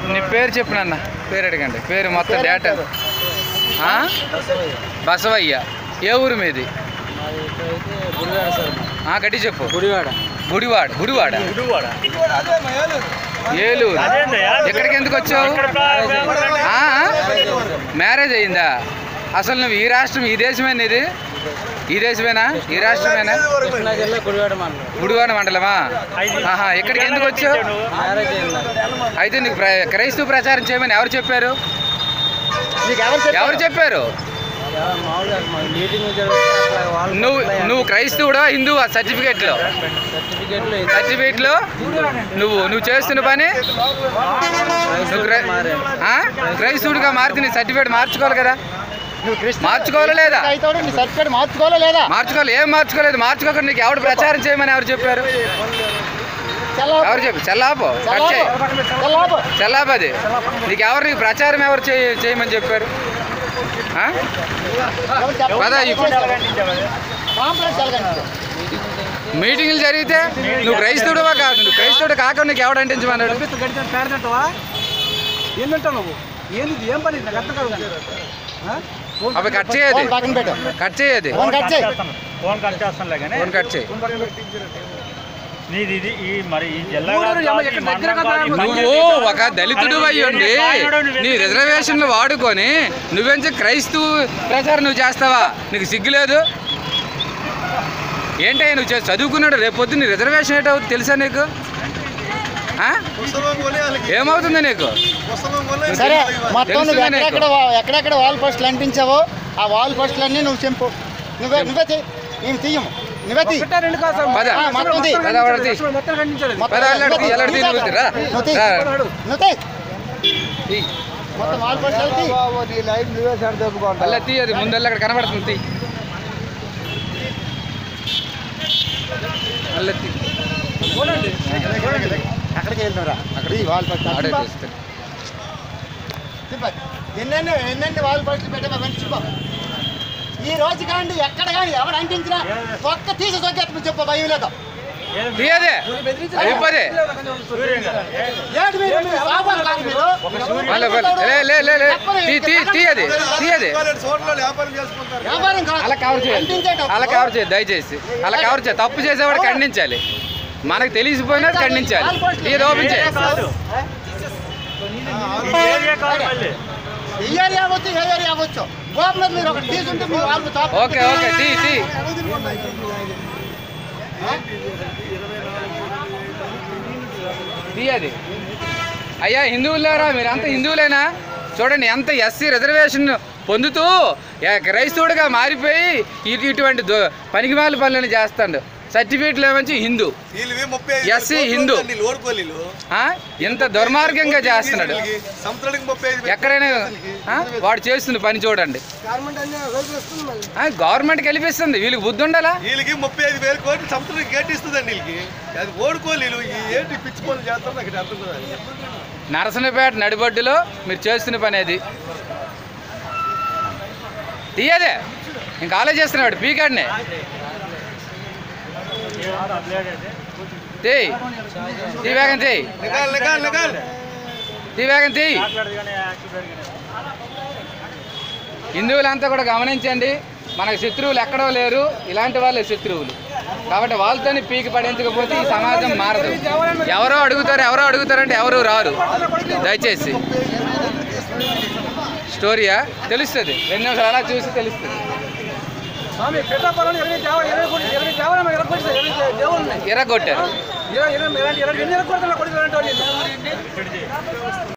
నీ పేరు చెప్పినన్న, పేరు అడగండి. పేరు మొత్తం డేటా. బసవయ్య. ఏ ఊరు మీది? గట్టి చెప్పు. గుడివాడ. ఏలూరు. ఎక్కడికి ఎందుకు వచ్చావు? మ్యారేజ్ అయిందా? అసలు నువ్వు ఈ రాష్ట్రం, ఈ దేశమేనా? ఇది ఈ దేశమేనా? ఈ రాష్ట్రమేనా? గుడివాడ మండలమా? ఎక్కడికి ఎందుకు వచ్చావు? అయితే నీకు క్రైస్తవ ప్రచారం చేయమని ఎవరు చెప్పారు? ఎవరు చెప్పారు? నువ్వు క్రైస్తవుడా హిందువా? సర్టిఫికేట్లో నువ్వు చేస్తున్న పని క్రైస్తవుడిగా మారితే నీ సర్టిఫికేట్ మార్చుకోవాలి కదా? మార్చుకోవాలా లేదా? మార్చుకోవాలి. ఏం మార్చుకోలేదు. మార్చుకోకుండా నీకు ఎవరు ప్రచారం చేయమని ఎవరు చెప్పారు? ఎవరు చెప్పు? చెల్లాపు. చెల్లాపది. నీకు ప్రచారం ఎవరు చేయమని చెప్పారు? మీటింగ్లు జరిగితే నువ్వు క్రైస్తవుడువా కాదు? నువ్వు క్రైస్తవుడు కాకుండా నీకు ఎవడు అంటించమన్నాడు? అవి కట్ చేయదు. నువ్వు ఒక దళితుడు అయ్యుండి నీ రిజర్వేషన్లు వాడుకొని నువ్వెంచి క్రైస్తవ ప్రచారం నువ్వు చేస్తావా? నీకు సిగ్గులేదు? ఏంటయ్యా నువ్వు చదువుకున్నాడు? రేపొద్దు నీ రిజర్వేషన్ ఏంటవుతుంది తెలుసా నీకు? ఏమవుతుంది నీకు? సరే, మొత్తం నువ్వు ఎక్కడెక్కడ వాల్ పోస్టులు అంటించావో ఆ వాల్ పోస్టులన్నీ నువ్వు చెంపు. నువ్వే నేను తీయము. తీయదు ముందల్లా అక్కడ కనబడుతుంది. అక్కడికి వెళ్తారా? ఎన్నెన్ని వాల్ పోస్టులు పెట్టా మంచిపో. ఈ రోజు కానీ ఎక్కడ కానీ ఎవరు అంటించినా ఒక్క తీసి సొక్కేట్టు చెప్పు. భయం లేదు. దయచేసి అలా కవర్ చేయాలి. తప్పు చేసేవాడు ఖండించాలి. మనకు తెలిసిపోయినా ఖండించాలి. ఇది ఓపెన్ చేయాలి. ఓకే తీయది. అయ్యా హిందువులారా, మీరంతా హిందువులేనా? చూడండి ఎంత ఎస్సీ రిజర్వేషన్ పొందుతూ క్రైస్తవుడిగా మారిపోయి ఇటువంటి పనికిమాల పనులను చేస్తాడు. సర్టిఫికేట్లు ఏమంచి హిందూ, ఎస్సీ హిందూ. ఎంత దుర్మార్గంగా చేస్తున్నాడు. ఎక్కడైనా వాడు చేస్తున్న పని చూడండి. గవర్నమెంట్ కల్పిస్తుంది. వీళ్ళకి బుద్ధి ఉండాలా? వీళ్ళకి 35,000 కోట్లు సంవత్సరానికి కేటిస్తుందండి. వీళ్ళకి అది ఓడుకోలేదు. ఏంటి పిచ్చి పనులు చేస్తారు నాకు అర్థం కాదు. నరసనపేట నడిబొడ్డులో మీరు చేస్తున్న పని అది తీయదే. ఇంకా ఆలోచిస్తున్నాడు పీకాడినే. హిందువులంతా కూడా గమనించండి, మనకు శత్రువులు ఎక్కడో లేరు. ఇలాంటి వాళ్ళే శత్రువులు. కాబట్టి వాళ్ళతోని పీకి పడించకపోతే ఈ సమాజం మారదు. ఎవరో అడుగుతారంటే ఎవరు రారు. దయచేసి స్టోరీయా తెలుస్తుంది. 2 నిమిషాలు అలా చూసి తెలుస్తుంది. ఎర్రగొట్టారు.